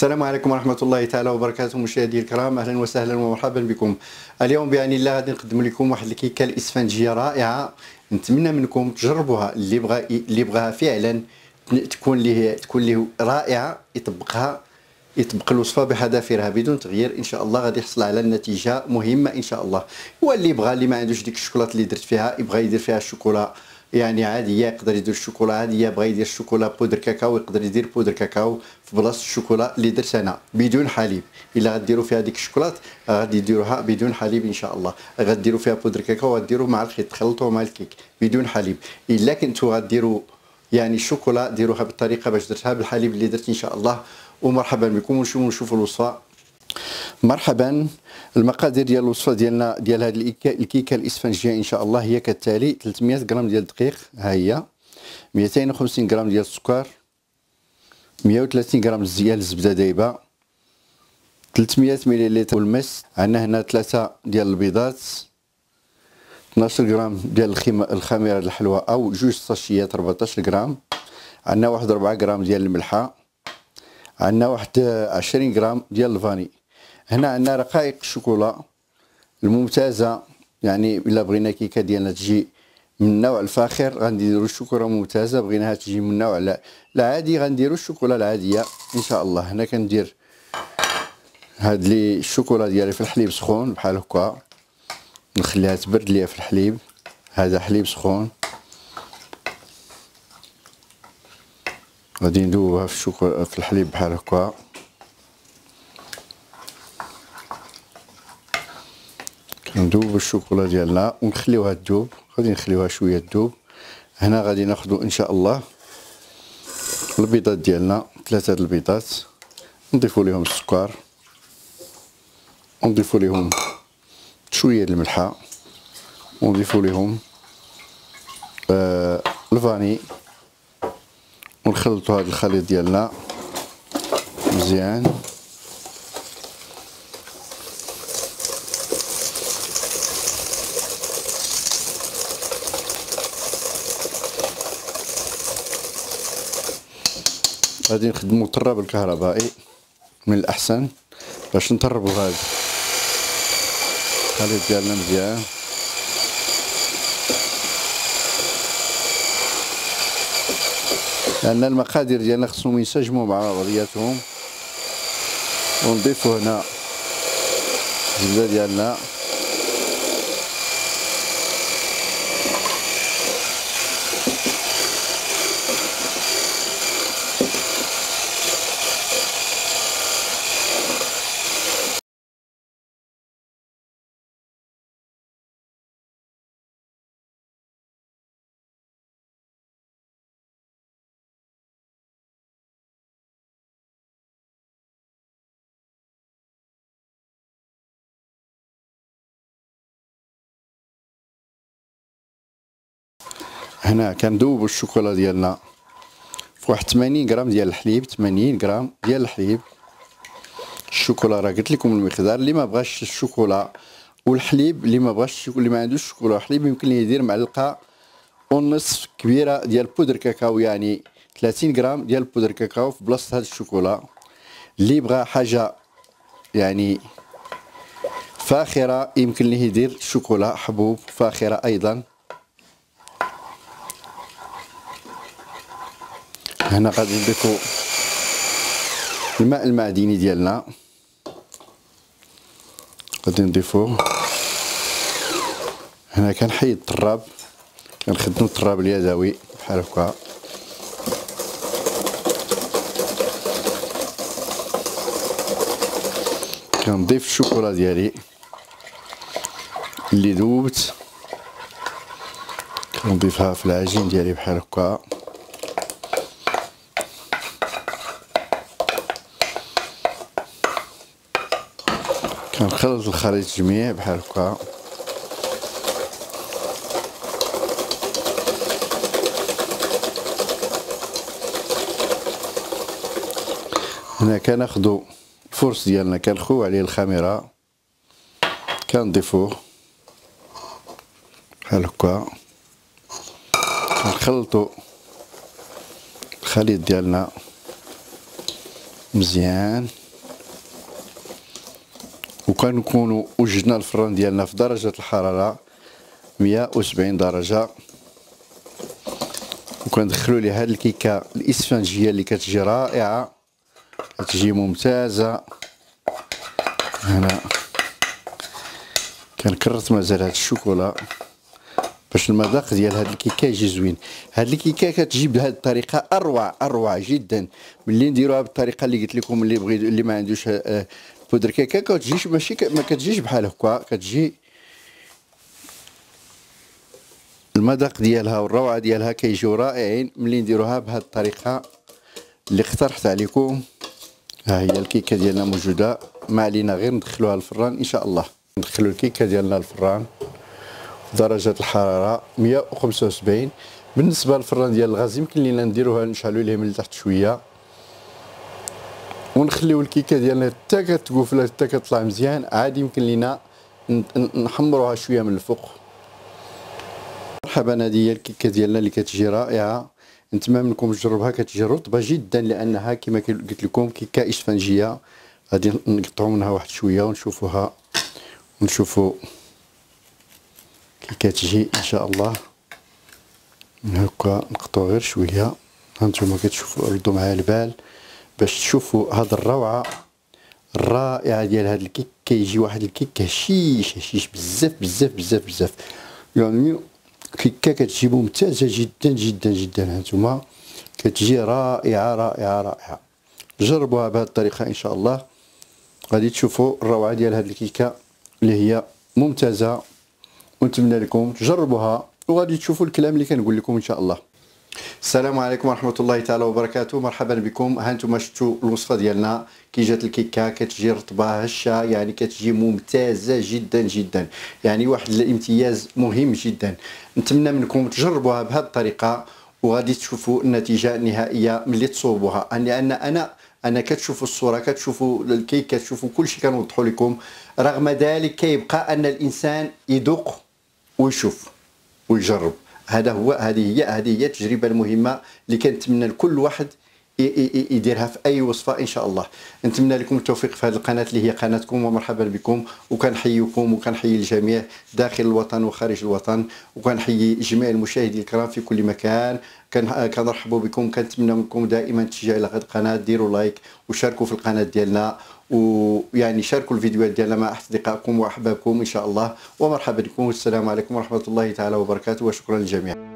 السلام عليكم ورحمة الله تعالى وبركاته. مشاهدي الكرام، أهلا وسهلا ومرحبا بكم. اليوم بإذن الله غادي نقدم لكم واحد الكيكة الإسفنجية رائعة، نتمنى منكم تجربوها. اللي بغاها فعلا تكون له رائعة، يطبق الوصفة بحذافيرها بدون تغيير، ان شاء الله غادي يحصل على النتيجة مهمة ان شاء الله. واللي ما عندوش ديك الشوكولات اللي درت فيها، يبغى يدير فيها الشوكولا يعني عاديه، يقدر يدير الشوكولا عاديه. بغى يدير الشوكولا بودر كاكاو، يقدر يدير بودر كاكاو في بلاصه الشوكولا اللي درت انا بدون حليب. الا غديروا فيها ديك الشوكولات غادي ديروها بدون حليب ان شاء الله. غديروا فيها بودر كاكاو، غديروه مع الخيط، تخلطوه مع الكيك بدون حليب. الا كنتوا غديروا يعني الشوكولا، ديروها بالطريقه باش درتها بالحليب اللي درت ان شاء الله. ومرحبا بكم، ونشوفوا الوصفه. مرحبا. المقادير ديال الوصفه ديالنا ديال هذه الكيكه الاسفنجيه ان شاء الله هي كالتالي: 300 غرام ديال الدقيق، ها هي 250 غرام ديال السكر، 130 غرام ديال الزبده دايبه، 300 مليلتر المس، عندنا هنا 3 ديال البيضات، 12 غرام ديال الخميره الحلوه او 2 ساشيات 14 غرام، عندنا واحد 4 غرام ديال الملحه، عندنا واحد 20 غرام ديال الفاني. هنا عندنا رقائق الشوكولا الممتازه، يعني الا بغينا كيكه ديالنا تجي من النوع الفاخر غنديروا الشوكولا ممتازه، بغيناها تجي من النوع العادي غنديروا الشوكولا العاديه ان شاء الله. هنا كندير هاد لي الشوكولا ديالي في الحليب سخون بحال هكا، نخليها تبرد ليا في الحليب. هذا حليب سخون، غادي ندوبها في الشوكولا في الحليب بحال هكا. كندوب الشوكولا ديالنا ونخليوها تذوب، غادي نخليوها شويه تذوب. هنا غادي ناخذوا ان شاء الله البيضات ديالنا، 3 البيضات، نضيفوا لهم السكر، ونضيفوا لهم شويه الملحه، ونضيفوا لهم الفاني، ونخلطوا هذا الخليط ديالنا مزيان. غادي نخدموا الطراب الكهربائي من الاحسن باش نطربوا هذا الخليط ديالنا مزيان. لان المقادير ديالنا خصهم ينسجموا مع بعضياتهم. ونضيفوا هنا الزبده ديالنا، هنا كندوبوا الشوكولا ديالنا في واحد 80 غرام ديال الحليب. 80 غرام ديال الحليب. الشوكولا راه قلت لكم المقدار. اللي ما بغاش الشوكولا والحليب، اللي ما بغاش اللي ما عندوش الشوكولا والحليب، يمكن ليه يدير معلقه ونصف كبيره ديال بودر كاكاو، يعني 30 غرام ديال بودر كاكاو في بلاصه هاد الشوكولا. اللي بغى حاجه يعني فاخره يمكن ليه يدير شوكولا حبوب فاخره ايضا. هنا غادي نضيفو الماء المعدني ديالنا، غادي نضيفوه. هنا كنحيد الطراب، كنخدمو الطراب اليدوي بحال هكا. كنضيف الشوكولا ديالي اللي ذوبت، كنضيفها في العجين ديالي بحال هكا. كنخلط الخليط جميع بحال هكا. هنا كناخدو الفرش ديالنا، كنخويو عليه الخميره، كنضيفوه بحال هكا. كنخلطو الخليط ديالنا مزيان. وكنكونوا وجدنا الفران ديالنا في درجة الحرارة 170 درجة، وكندخلوا ليه هاد الكيكة الاسفنجية اللي كتجي رائعة، كتجي ممتازة. هنا كنكرت مازال هاد الشوكولا باش المذاق ديال هاد الكيكه يجي زوين. هاد الكيكه كتجي بهاد الطريقه اروع جدا. ملي نديروها بالطريقه اللي قلت لكم، اللي بغي اللي ما عندوش بودر كيكه كتجيش ماشي ما كتجيش بحال هكا، كتجي المذاق ديالها والروعه ديالها كيجيو رائعين ملي نديروها بهاد الطريقه اللي اقترحت عليكم. ها هي الكيكه ديالنا موجوده، ما علينا غير ندخلوها للفران ان شاء الله. ندخلوا الكيكه ديالنا للفران درجة الحرارة 175. بالنسبة للفران ديال الغاز يمكن لينا نديروها نشعلو ليه من التحت شوية، ونخليو الكيكة ديالنا حتى كتقوفلا حتى كتطلع مزيان. عادي يمكن لينا نحمروها شوية من الفوق. مرحبا، هذه هي الكيكة ديالنا اللي كتجي رائعة. نتمنى منكم تجربوها، كتجي رطبة جدا لأنها كما قلت لكم كيكة إسفنجية. غادي نقطعو منها واحد شوية ونشوفوها، ونشوفو كي كتجي ان شاء الله. هكا نقطعو غير شويه، هانتوما كتشوفوا، ردوا معايا البال باش تشوفوا هاد الروعه الرائعه ديال هاد الكيك. كيجي واحد الكيك هشيش بزاف يعني كيكه كتجي ممتازه جدا. هانتوما كتجي رائعه. جربوها بهاد الطريقه ان شاء الله، غادي تشوفوا الروعه ديال هاد الكيكه اللي هي ممتازه. ونتمنى لكم تجربوها وغادي تشوفوا الكلام اللي كنقول لكم ان شاء الله. السلام عليكم ورحمه الله تعالى وبركاته. مرحبا بكم. ها انتم شفتوا الوصفه ديالنا كي جات الكيكه، كتجي رطبه هشه، يعني كتجي ممتازه جدا. يعني واحد الامتياز مهم جدا. نتمنى منكم تجربوها بهذه الطريقه وغادي تشوفوا النتيجه النهائيه ملي تصوبوها. لان انا كتشوفوا الصوره، كتشوفوا الكيك، كتشوفوا كلشي كنوضحوا لكم. رغم ذلك كيبقى ان الانسان يذوق ويشوف ويجرب. هذه هي التجربه المهمه اللي كنتمنى لكل واحد يديرها في اي وصفه ان شاء الله. نتمنى لكم التوفيق في هذه القناه اللي هي قناتكم، ومرحبا بكم. وكنحييكم وكنحيي الجميع داخل الوطن وخارج الوطن، وكنحيي جميع المشاهدين الكرام في كل مكان. كنرحب بكم. كنتمنى منكم دائما تشجيع على هذه القناه، ديروا لايك وشاركوا في القناه ديالنا، ويعني شاركوا الفيديوهات ديالنا مع اصدقائكم واحبابكم ان شاء الله. ومرحبا بكم، والسلام عليكم ورحمه الله تعالى وبركاته، وشكرا للجميع.